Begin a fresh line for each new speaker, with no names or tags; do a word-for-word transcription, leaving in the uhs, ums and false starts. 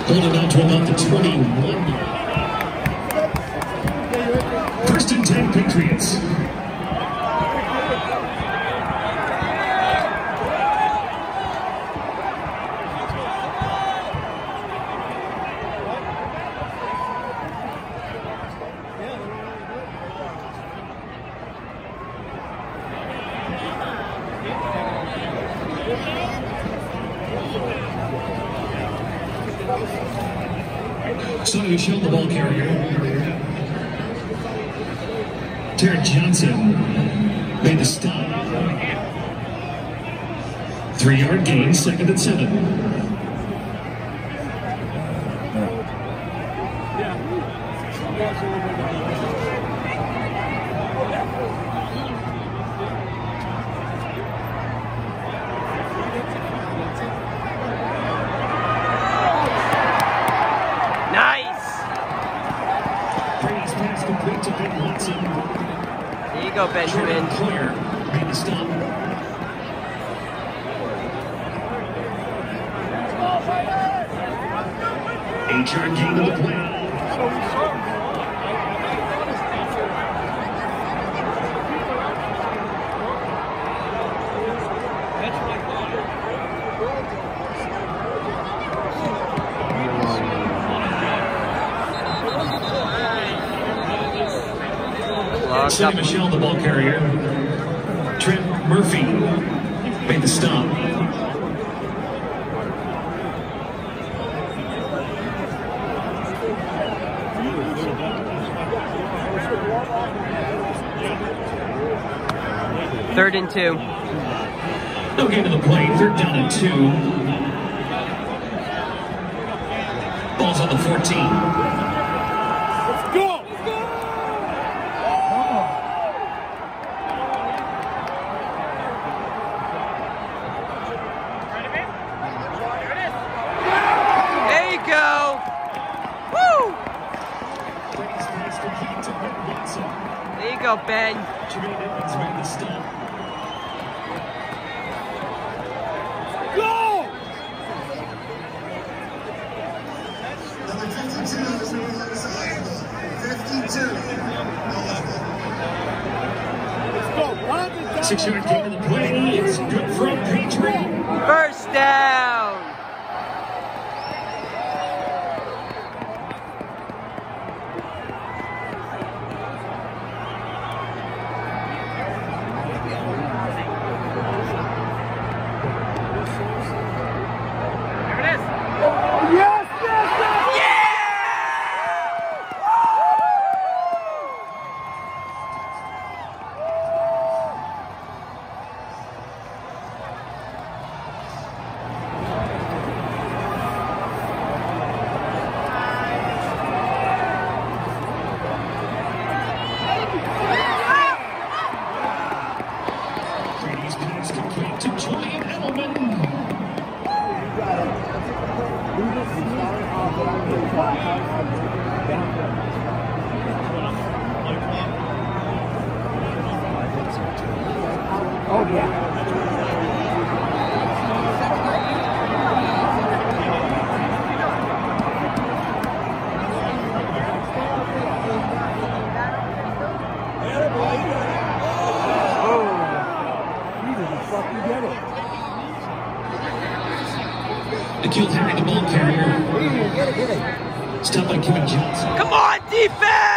Holding on to about the twenty-one. First and ten, Patriots. So you show the ball carrier. Terry Johnson made the stop. Three-yard gain, second and seven.
There you go, Benjamin.
Clear. Made the stop. Eight-yard gain to the play. Sonny Michel, the ball carrier. Trent Murphy made the stop.
Third and two.
No gain to the play. Third down and two. Ball's on the fourteen.
Let's go!
Go! Woo! There you go, Ben.
Go! fifty-two. Let's go.
Six-yard gain to the play. It's good for a Patriot.
First down.
Oh, yeah.
Nikhil Harry, the ball carrier. Stopped by Kevin Johnson.
Come on, defense!